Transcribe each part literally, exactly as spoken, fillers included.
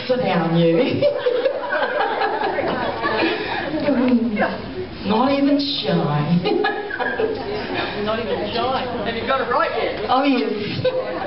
Sit down, you. Not even shy. Not even shy. Have you got it right yet? Oh, yes.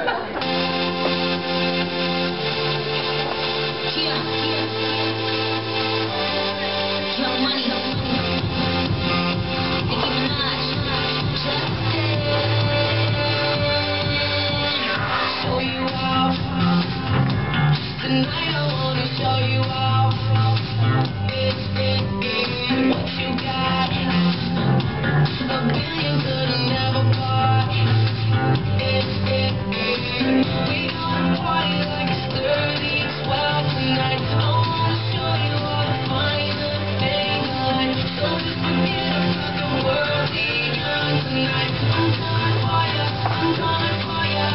Tonight I wanna show you off. What you got? A billion could've never bought. We gonna party like it's thirty twelve tonight. I wanna show you all the finer things in life. So just forget about the world beyond tonight. I'm coming for ya, I'm coming for ya.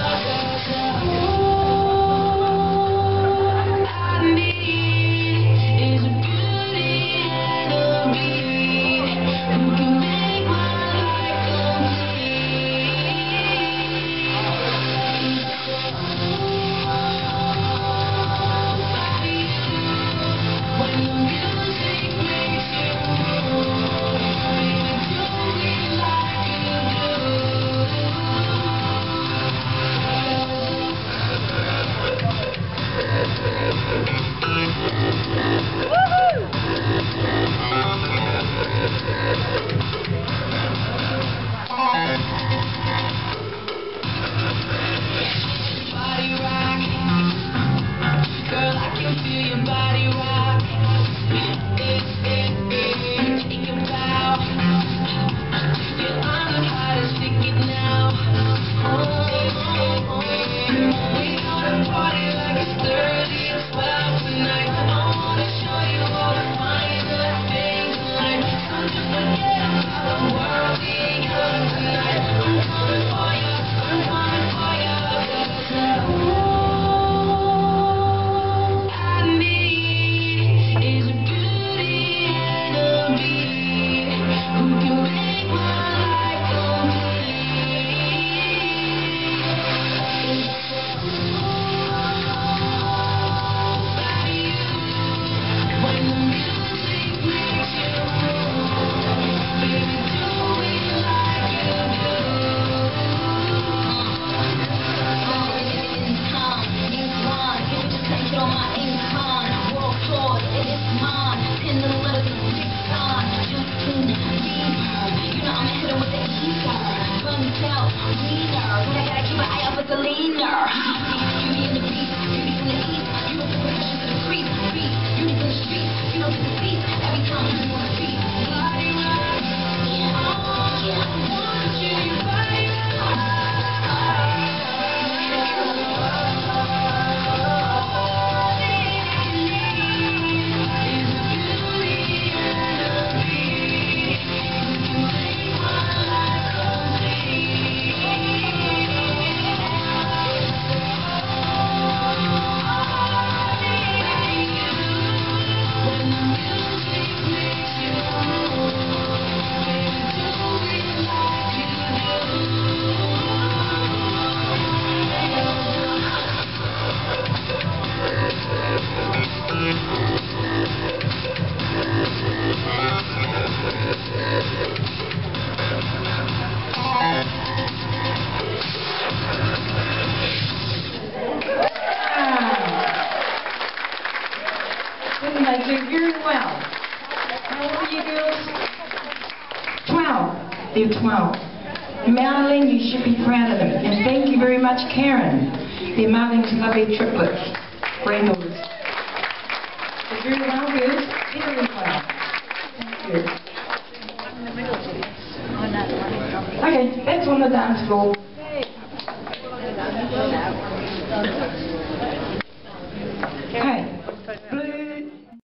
Didn't they do very well? How old are you girls? Twelve. They're twelve. Marilyn, you should be proud of them. And thank you very much, Karen. They're Marilyn's lovely triplets, granddaughters. They're very well, girls. Very well. Thank you. Okay, that's on the dance floor.